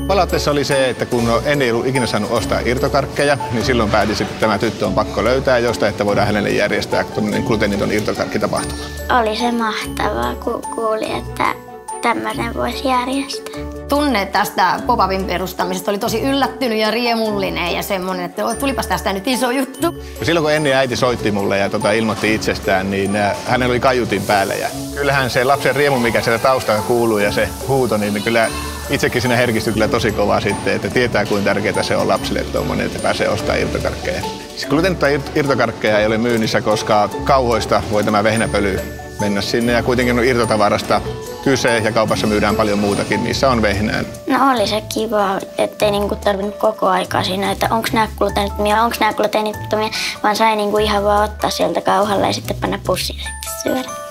Palautteessa oli se, että kun ennen ei ollut ikinä saanut ostaa irtokarkkeja, niin silloin päätin, että tämä tyttö on pakko löytää jostain, että voidaan hänelle järjestää gluteeniton irtokarkkitapahtuma. Oli se mahtavaa, kun kuuli, että tämmöinen voisi järjestää. Tunne tästä pop-upin perustamisesta oli tosi yllättynyt ja riemullinen ja semmoinen, että tulipas tästä nyt iso juttu. Silloin kun Enni äiti soitti mulle ja ilmoitti itsestään, niin hänellä oli kaiutin päällä. Ja kyllähän se lapsen riemu, mikä siellä taustalla kuuluu ja se huuto, niin kyllä itsekin siinä herkistyi kyllä tosi kovaa sitten, että tietää kuinka tärkeää se on lapsille tuommoinen, että pääsee ostamaan irtokarkkeja. Gluteenittomia irtokarkkeja ei ole myynnissä, koska kauhoista voi tämä vehnäpöly mennä sinne ja kuitenkin on irtotavarasta kyse ja kaupassa myydään paljon muutakin, missä on vehnää. No oli se kiva, ettei tarvinnut koko aikaa siinä, että onko nämä gluteenittomia, vaan sai ihan vaan ottaa sieltä kauhalla ja sitten panna pussiin ja sitten syödä.